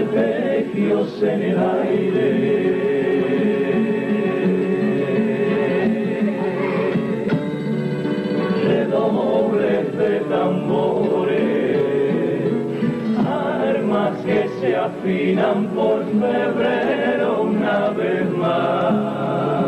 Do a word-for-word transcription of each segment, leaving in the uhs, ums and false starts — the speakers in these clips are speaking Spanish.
arpegios en el aire. Redobles de tambores, armas que se afinan por febrero una vez más.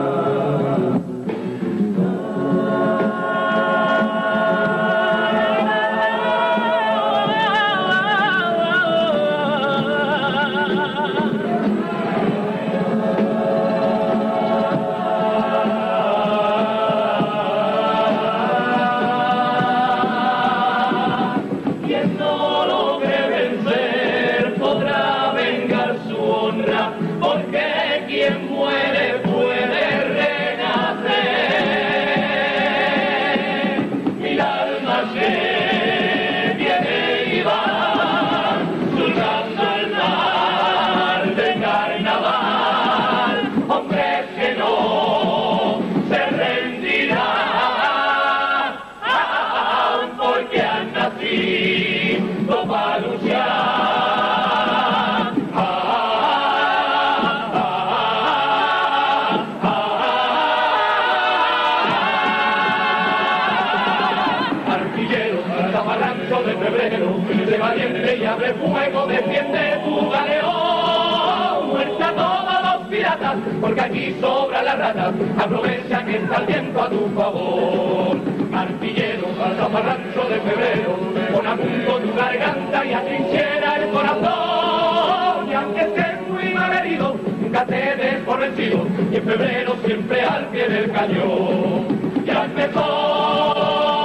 Fuego, defiende tu galeón, muerte a todos los piratas, porque aquí sobra la rata, aprovecha que está el viento a tu favor. Artillero, al zafarrancho de febrero, pon a punto tu garganta y atrinchera el corazón, y aunque estés muy mal herido, nunca te des por vencido, y en febrero siempre al pie del cañón. Ya empezó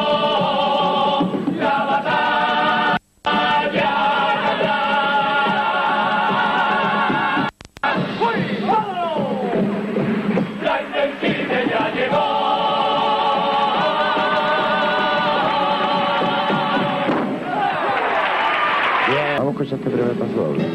la batalla. Escuchaste breve paso doble.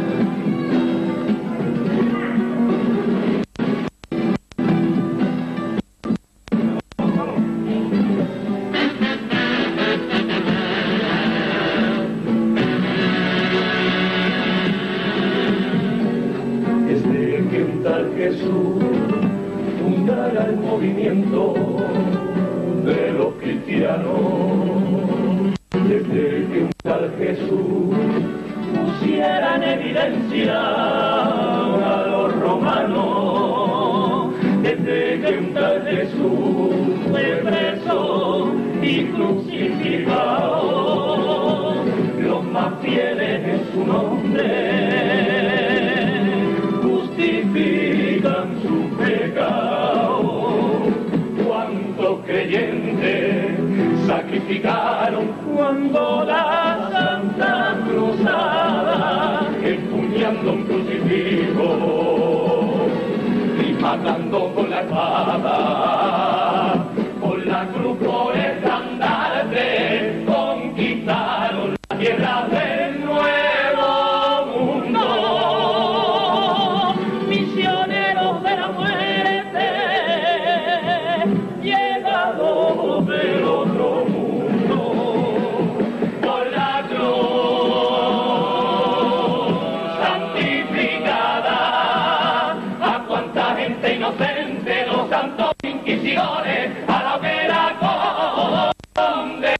Desde que un tal Jesús fundara el movimiento de los cristianos, desde que un tal Jesús pusiera en evidencia a los romanos, desde que un tal Jesús fue preso y crucificado, los más fieles en su nombre justifican su pecado. ¿Cuántos creyentes sacrificaron cuando la Santa Cruzada, empuñando un crucifijo y matando con la espada, con la cruz por estandarte, conquistaron la tierra del nuevo mundo? Misioneros de la muerte, llegados del otro mundo, por la cruz santificada, a cuánta gente inocente los santos inquisidores a la hoguera condenaron.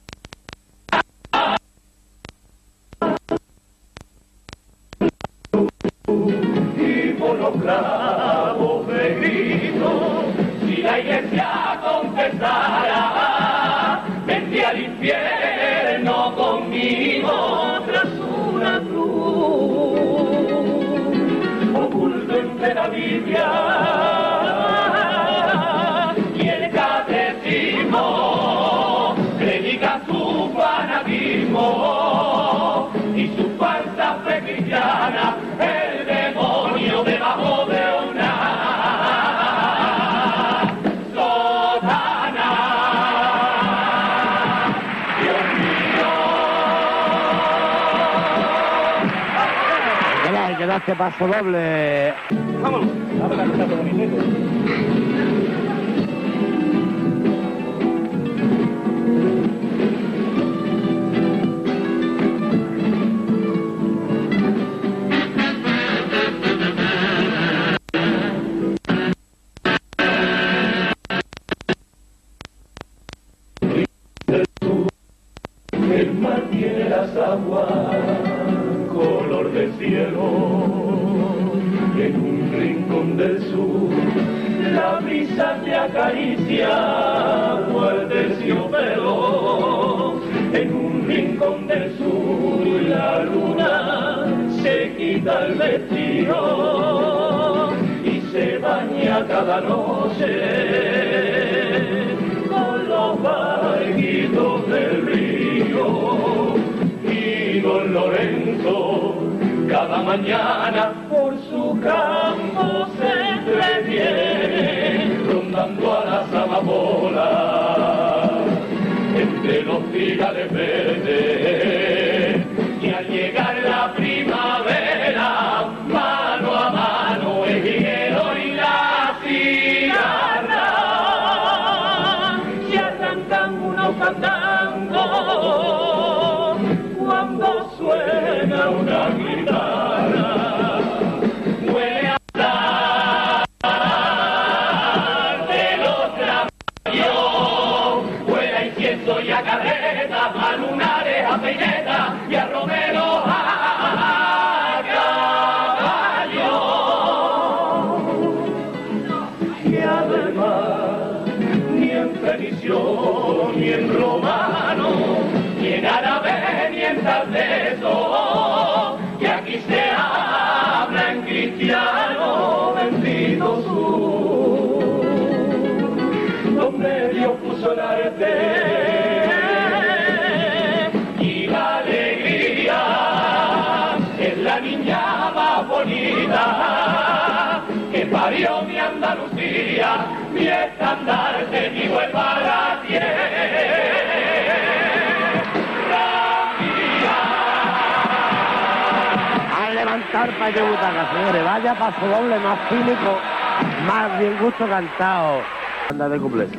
Y por los clavos de Cristo, si la iglesia confesara, vendría al infierno conmigo tras una cruz, oculto entre la Biblia y el catecismo, predica su fanatismo y su falsa fe cristiana, el demonio debajo de una sotana. Dios mío. Mira, quedaste paso doble. Vámonos. Ahora está todo bonito. cielo. En un rincón del sur la brisa te acaricia cual terciopelo. En un rincón del sur la luna se quita el vestido y se baña cada noche con los barquitos del río. Y don Lorenzo cada mañana por su campo se entretiene, rondando a las amapolas entre los trigales verdes. Y al llegar la primavera, mano a mano el hielo y la cigarra, y arrancan unos cantando cuando suena una guitarra. Huele a hablar de los caballos, huele a incienso y a carreta, a lunares, a peineta y a romero a caballo. Y además, ni en fenicio, ni en romano, ni en árabe, ni en tardeso, que aquí se habla en cristiano, bendito sur, donde Dios puso el arte y la alegría, es la niña más bonita que parió mi Andalucía, mi estandarte, mi Huelva la tierra. Levantar para que butaca, señores. Vaya paso doble más cínico, más bien gusto cantado. Anda de cuplés.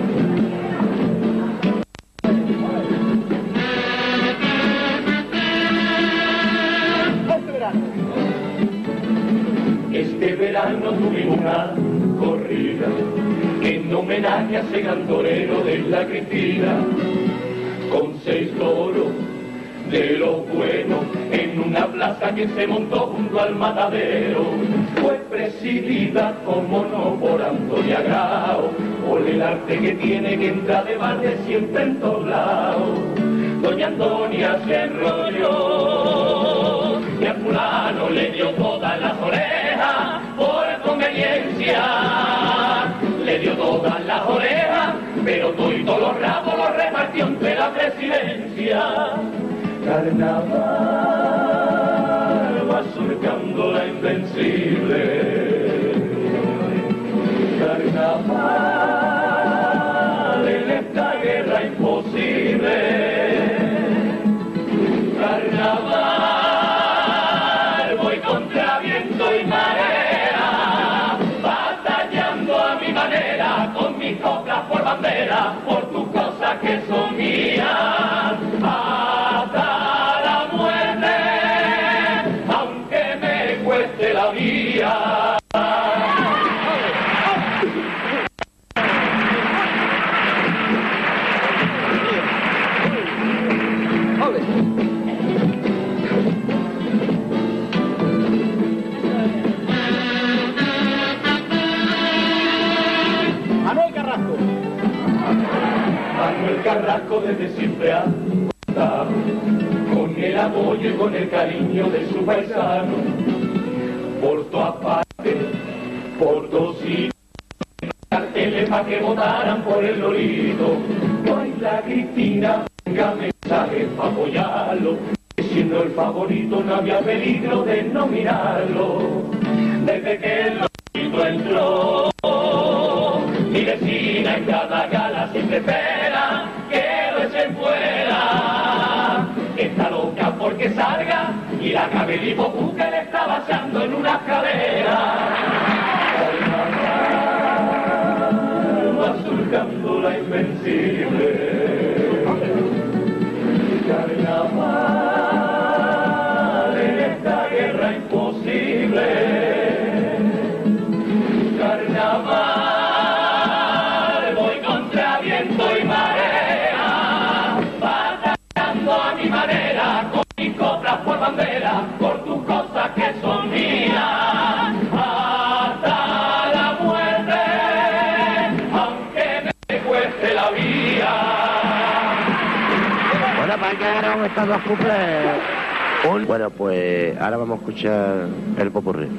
Este verano tuvimos una corrida en homenaje a ese gran torero de la Cristina, con seis toros de los buenos en una plaza que se montó junto al matadero. Fue presidida, como no, por Antonia Grao, por el arte que tiene, que entra de balde siempre en todos lados. Doña Antonia se enrolló y a fulano le dio todas las orejas por conveniencia. Le dio todas las orejas, pero todo y todos los rabos los repartió entre la presidencia. Carnaval va surcando la invencible. Carnaval en esta guerra imposible. Carnaval voy contra viento y marea, batallando a mi manera, con mis coplas por bandera, por tus cosas que son mías. De la vía. Manuel Carrasco. Manuel Carrasco desde siempre ha contado con el apoyo y con el cariño de su paisano. Por todas partes, por todos sitios, carteles para que votaran por el Lolito. Baila Cristina, venga mensajes para apoyarlo, que siendo el favorito no había peligro de no mirarlo. Desde que el Lolito entró, mi vecina en cada gala siempre espera que lo echen fuera. Está loca porque salga y la cabellipo que le está vaciando en una cadera. Carnaval va surcando la invencible. Carnaval en esta guerra imposible. Carnaval voy contra viento y marea, batallando a mi manera, con mis coplas por bandera, por tus cosas estos dos cuplés. Bueno, pues ahora vamos a escuchar el popurrí.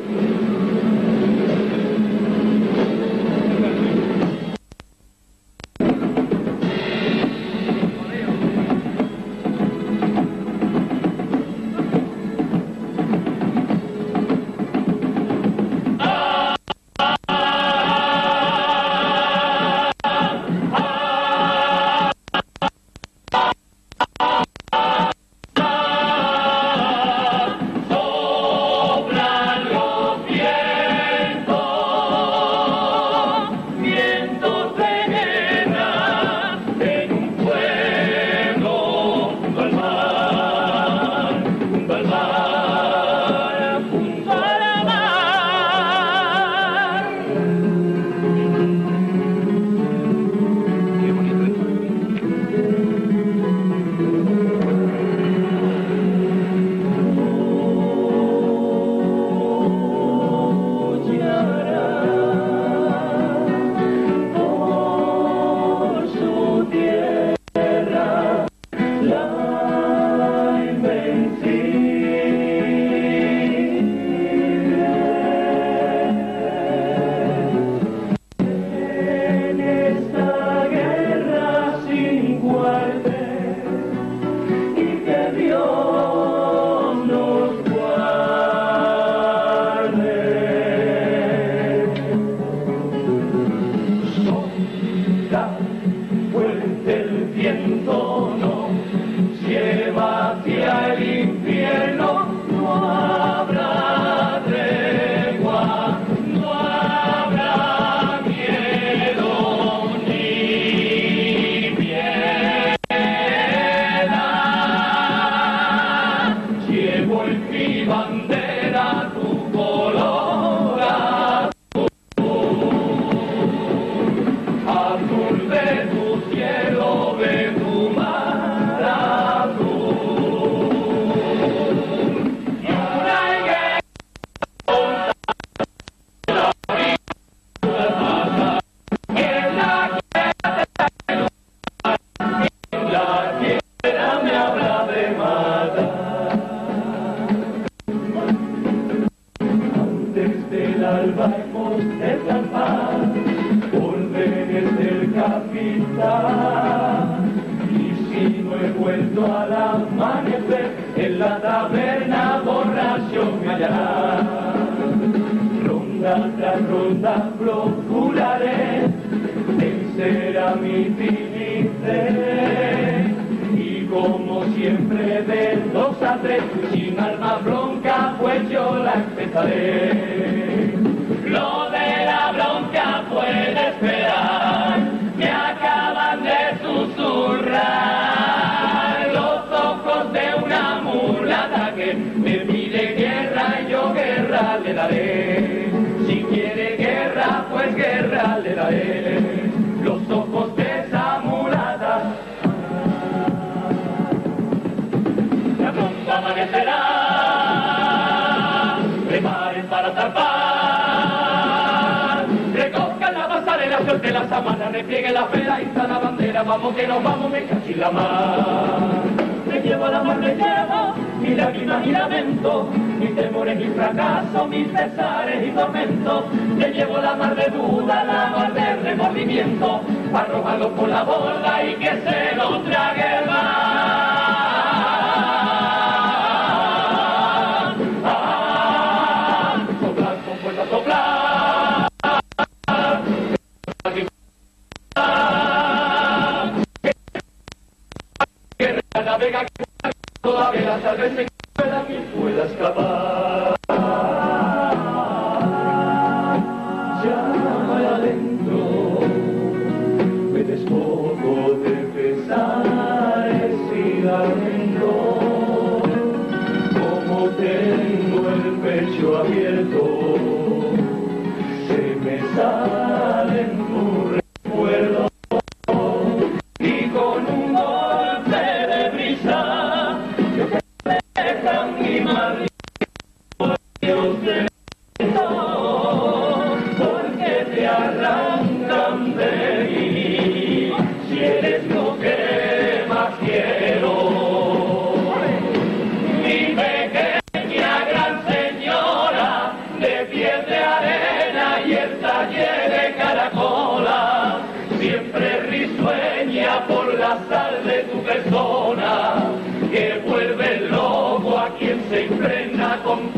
Arrojarlo por la borda y que se lo trague el mar. Ah, soplar con fuerza, soplar. Que la vega que todavía la tarde se pueda que pueda escapar. Llama adentro. Poco de pesares y lamento, como tengo el pecho abierto, se me salen tus recuerdos y con un golpe de brisa yo te dejan mi marido, Dios de porque te arrancan de mí. Si eres lo que más quiero,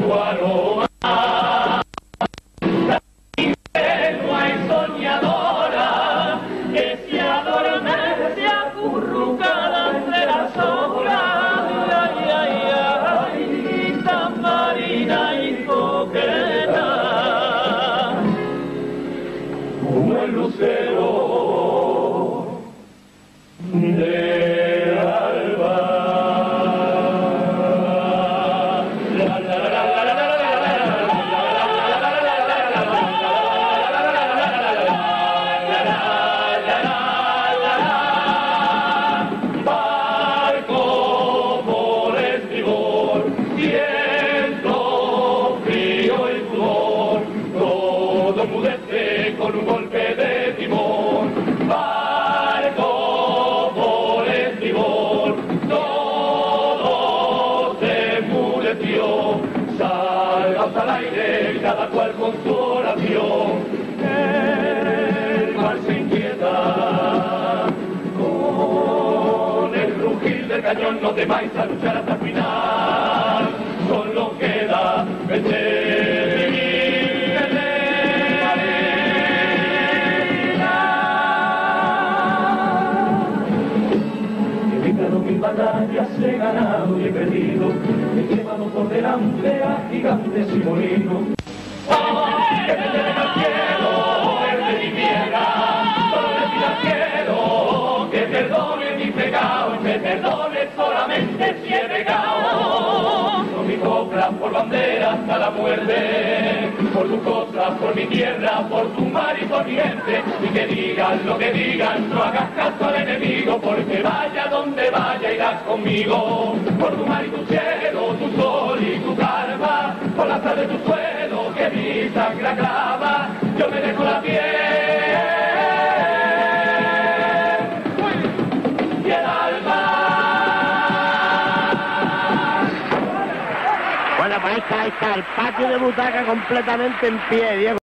su aroma. La ingenua y soñadora que se adormece acurrucada entre las olas. Ay, ay, ay, tan marina y coqueta como el lucero de alba. Barco por estribor, viento, frío y sudor, todo mudece con un golpe de timón. Barco por estribor, todo se enmudeció. Salgas al aire, cada cual con su oración. El mar se inquieta con el rugir del cañón. No temáis a luchar hasta el final. Solo queda vencer y mil batallas he ganado y he perdido, he llevado por delante a gigantes y molinos. ¡Oh, que me lleven al cielo, el de mi tierra! Solo le pido al cielo que perdone mi pecado, y me perdone solamente si he pecado. Por mi copla, por bandera hasta la muerte, por tu cosa, por mi tierra, por tu mar y por mi gente. Y que digan lo que digan, no hagas caso al enemigo, porque vaya donde vaya irás conmigo. Por tu mar y tu cielo, tu sol y tu calma, por la sal de tu suelo que mi sangre aclama, yo me dejo la piel y el alma. Bueno, pues ahí está, ahí está, el patio de butaca completamente en pie, Diego.